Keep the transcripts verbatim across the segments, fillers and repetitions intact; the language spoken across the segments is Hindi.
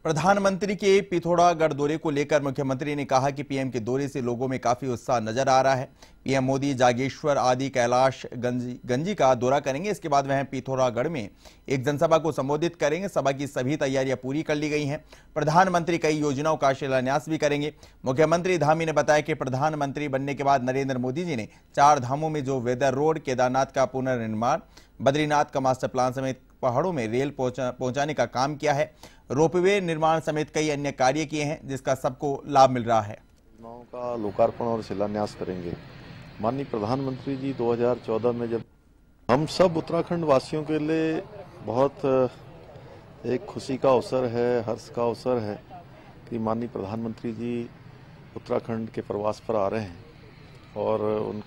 प्रधानमंत्री के पिथौरागढ़ दौरे को लेकर मुख्यमंत्री ने कहा कि पीएम के दौरे से लोगों में काफी उत्साह नजर आ रहा है। पीएम मोदी जागेश्वर आदि कैलाश गंजी गंजी का दौरा करेंगे। इसके बाद वह पिथौरागढ़ में एक जनसभा को संबोधित करेंगे। सभा की सभी तैयारियां पूरी कर ली गई हैं। प्रधानमंत्री कई योजनाओं का शिलान्यास भी करेंगे। मुख्यमंत्री धामी ने बताया कि प्रधानमंत्री बनने के बाद नरेंद्र मोदी जी ने चार धामों में जो वेदर रोड, केदारनाथ का पुनर्निर्माण, बद्रीनाथ का मास्टर प्लान समेत पहाड़ों में रेल पहुंचा, पहुंचाने का काम किया है। रोपवे निर्माण समेत कई अन्य कार्य किए हैं, जिसका सबको लाभ मिल रहा है। योजनाओं का लोकार्पण और शिलान्यास करेंगे। माननीय प्रधानमंत्री जी दो हज़ार चौदह में जब हम सब उत्तराखंड वासियों के लिए बहुत एक खुशी का अवसर है, हर्ष का अवसर है कि माननीय प्रधानमंत्री जी उत्तराखंड के प्रवास पर आ रहे हैं और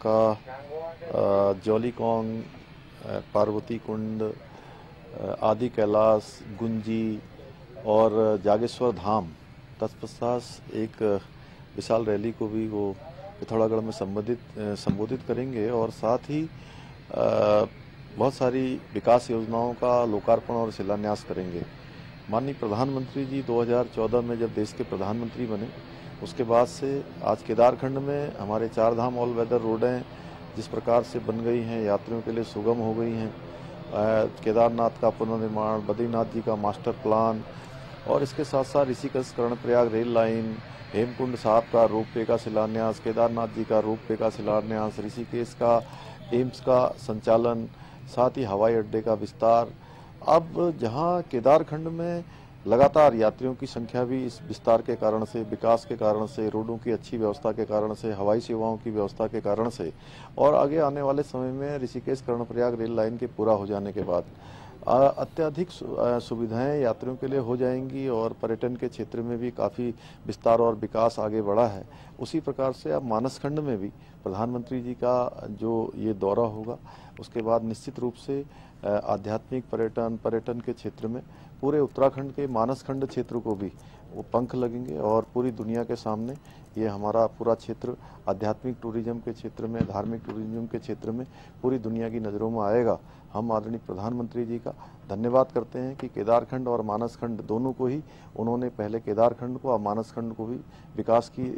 उनका जौलीकोंग, पार्वती कुंड, आदि कैलाश, गुंजी और जागेश्वर धाम तत्पश्चात एक विशाल रैली को भी वो पिथौरागढ़ में संबोधित संबोधित करेंगे और साथ ही बहुत सारी विकास योजनाओं का लोकार्पण और शिलान्यास करेंगे। माननीय प्रधानमंत्री जी दो हज़ार चौदह में जब देश के प्रधानमंत्री बने, उसके बाद से आज केदारखंड में हमारे चार धाम ऑल वेदर रोडें जिस प्रकार से बन गई हैं, यात्रियों के लिए सुगम हो गई हैं। केदारनाथ का पुनर्निर्माण, बद्रीनाथ जी का मास्टर प्लान और इसके साथ साथ ऋषिकेश कर्णप्रयाग रेल लाइन, हेमकुंड साहब का रोपवे का शिलान्यास, केदारनाथ जी का रोपवे का शिलान्यास, ऋषिकेश का एम्स का संचालन, साथ ही हवाई अड्डे का विस्तार। अब जहां केदारखंड में लगातार यात्रियों की संख्या भी इस विस्तार के कारण से, विकास के कारण से, रोडों की अच्छी व्यवस्था के कारण से, हवाई सेवाओं की व्यवस्था के कारण से और आगे आने वाले समय में ऋषिकेश कर्णप्रयाग रेल लाइन के पूरा हो जाने के बाद अत्यधिक सुविधाएं यात्रियों के लिए हो जाएंगी और पर्यटन के क्षेत्र में भी काफ़ी विस्तार और विकास आगे बढ़ा है। उसी प्रकार से अब मानसखंड में भी प्रधानमंत्री जी का जो ये दौरा होगा, उसके बाद निश्चित रूप से आध्यात्मिक पर्यटन पर्यटन के क्षेत्र में पूरे उत्तराखंड के मानसखंड क्षेत्र को भी वो पंख लगेंगे और पूरी दुनिया के सामने ये हमारा पूरा क्षेत्र आध्यात्मिक टूरिज्म के क्षेत्र में, धार्मिक टूरिज्म के क्षेत्र में पूरी दुनिया की नज़रों में आएगा। हम आदरणीय प्रधानमंत्री जी का धन्यवाद करते हैं कि केदारखंड और मानसखंड दोनों को ही उन्होंने पहले केदारखंड को और मानसखंड को भी विकास की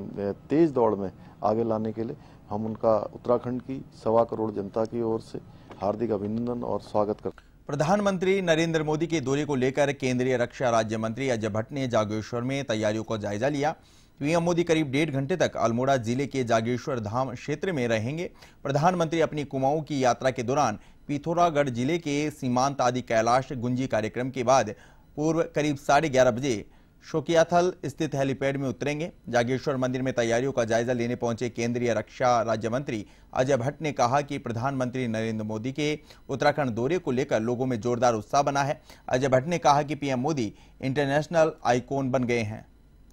तेज दौड़ में आगे लाने के लिए हम उनका उत्तराखंड की सवा करोड़ जनता की ओर से हार्दिक अभिनंदन और स्वागत करते हैं। प्रधानमंत्री नरेंद्र मोदी के दौरे को लेकर केंद्रीय रक्षा राज्य मंत्री अजय भट्ट ने जागेश्वर में तैयारियों का जायजा लिया। पीएम मोदी करीब डेढ़ घंटे तक अल्मोड़ा जिले के जागेश्वर धाम क्षेत्र में रहेंगे। प्रधानमंत्री अपनी कुमाऊं की यात्रा के दौरान पिथौरागढ़ जिले के सीमांत आदि कैलाश गुंजी कार्यक्रम के बाद पूर्व करीब साढ़े ग्यारह बजे शोकियाथल स्थित हेलीपैड में उतरेंगे। जागेश्वर मंदिर में तैयारियों का जायजा लेने पहुंचे केंद्रीय रक्षा राज्य मंत्री अजय भट्ट ने कहा कि प्रधानमंत्री नरेंद्र मोदी के उत्तराखंड दौरे को लेकर लोगों में जोरदार उत्साह बना है। अजय भट्ट ने कहा कि पीएम मोदी इंटरनेशनल आइकॉन बन गए हैं।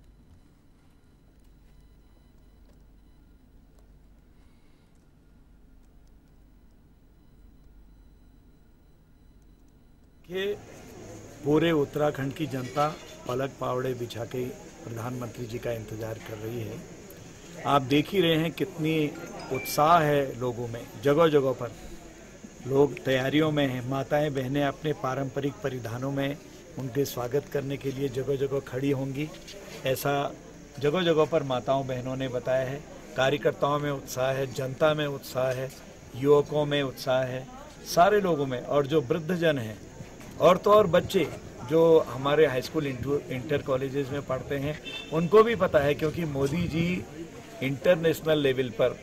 कि पूरे उत्तराखंड की जनता पलक पावड़े बिछा के प्रधानमंत्री जी का इंतजार कर रही है। आप देख ही रहे हैं कितनी उत्साह है लोगों में। जगह जगह पर लोग तैयारियों में हैं। माताएं बहनें अपने पारंपरिक परिधानों में उनके स्वागत करने के लिए जगह जगह खड़ी होंगी, ऐसा जगह जगह पर माताओं बहनों ने बताया है। कार्यकर्ताओं में उत्साह है, जनता में उत्साह है, युवकों में उत्साह है, सारे लोगों में। और जो वृद्धजन हैं और तो और बच्चे जो हमारे हाई स्कूल इंटर कॉलेजेस में पढ़ते हैं, उनको भी पता है क्योंकि मोदी जी इंटरनेशनल लेवल पर।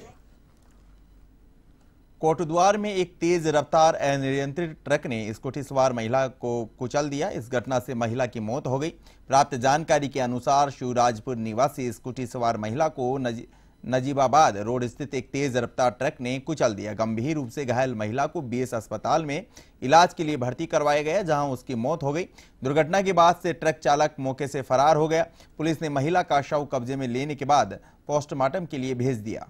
कोटद्वार में एक तेज रफ्तार अनियंत्रित ट्रक ने स्कूटी सवार महिला को कुचल दिया। इस घटना से महिला की मौत हो गई। प्राप्त जानकारी के अनुसार शिवराजपुर निवासी स्कूटी सवार महिला को नज... नजीबाबाद रोड स्थित एक तेज रफ्तार ट्रक ने कुचल दिया। गंभीर रूप से घायल महिला को बीएस अस्पताल में इलाज के लिए भर्ती करवाया गया, जहां उसकी मौत हो गई। दुर्घटना के बाद से ट्रक चालक मौके से फरार हो गया। पुलिस ने महिला का शव कब्जे में लेने के बाद पोस्टमार्टम के लिए भेज दिया।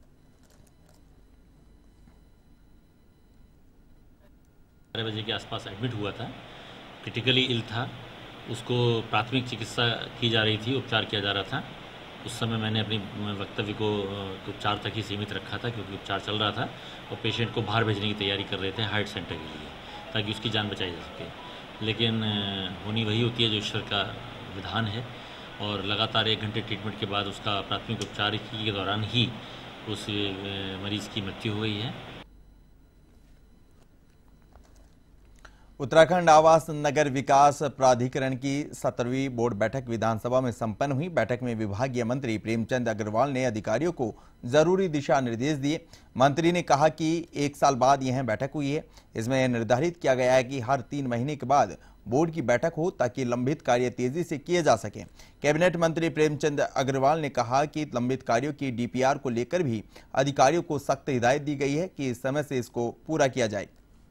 बारह बजे के आसपास एडमिट हुआ था, क्रिटिकली इल था। उसको प्राथमिक चिकित्सा की जा रही थी, उपचार किया जा रहा था। उस समय मैंने अपनी वक्तव्य को उपचार तक ही सीमित रखा था क्योंकि उपचार चल रहा था और पेशेंट को बाहर भेजने की तैयारी कर रहे थे हार्ट सेंटर के लिए, ताकि उसकी जान बचाई जा सके। लेकिन होनी वही होती है जो ईश्वर का विधान है। और लगातार एक घंटे ट्रीटमेंट के बाद उसका प्राथमिक उपचार के दौरान ही उस मरीज़ की मृत्यु हो गई है। उत्तराखंड आवास नगर विकास प्राधिकरण की सत्रहवीं बोर्ड बैठक विधानसभा में संपन्न हुई। बैठक में विभागीय मंत्री प्रेमचंद अग्रवाल ने अधिकारियों को जरूरी दिशा निर्देश दिए। मंत्री ने कहा कि एक साल बाद यह बैठक हुई है। इसमें यह निर्धारित किया गया है कि हर तीन महीने के बाद बोर्ड की बैठक हो ताकि लंबित कार्य तेजी से किए जा सके। कैबिनेट मंत्री प्रेमचंद अग्रवाल ने कहा कि लंबित कार्यों की डीपीआर को लेकर भी अधिकारियों को सख्त हिदायत दी गई है कि इस समय से इसको पूरा किया जाए।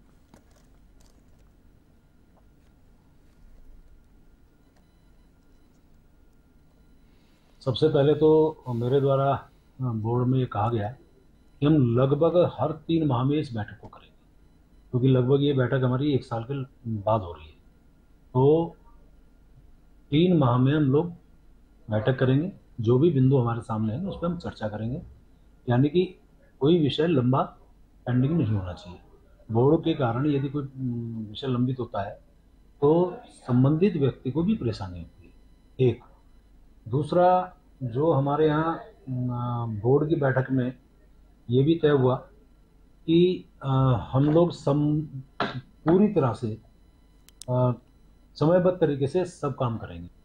सबसे पहले तो मेरे द्वारा बोर्ड में ये कहा गया है कि हम लगभग हर तीन माह में इस बैठक को करेंगे, क्योंकि लगभग ये बैठक हमारी एक साल के बाद हो रही है। तो तीन माह में हम लोग बैठक करेंगे, जो भी बिंदु हमारे सामने हैं उस पर हम चर्चा करेंगे, यानी कि कोई विषय लंबा पेंडिंग नहीं होना चाहिए। बोर्ड के कारण यदि कोई विषय लंबित होता है तो संबंधित व्यक्ति को भी परेशानी होती है। एक दूसरा, जो हमारे यहाँ बोर्ड की बैठक में ये भी तय हुआ कि आ, हम लोग सम पूरी तरह से आ, समयबद्ध तरीके से सब काम करेंगे।